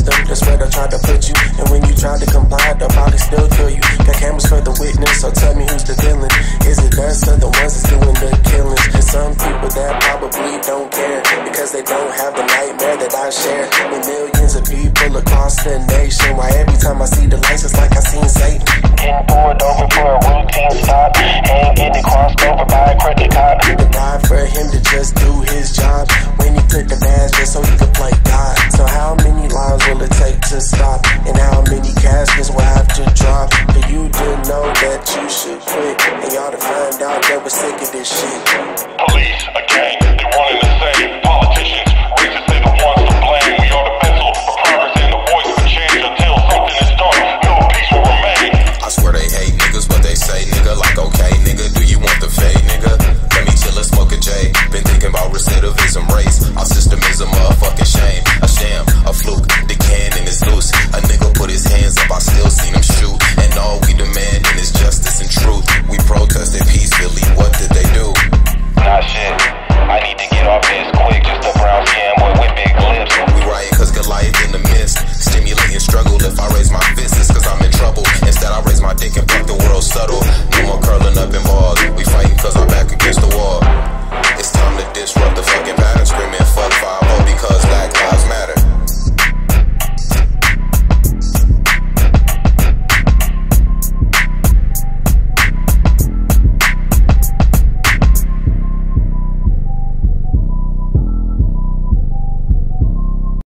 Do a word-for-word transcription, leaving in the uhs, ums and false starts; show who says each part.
Speaker 1: system, that's where they try to put you. And when you try to comply, they'll probably still kill you. Got cameras for the witness, so tell me who's the villain. Is it us or the ones that's doing the killings? And some people that probably don't care, because they don't have the nightmare that I share. With millions of people across the nation, why every time I see the lights it's like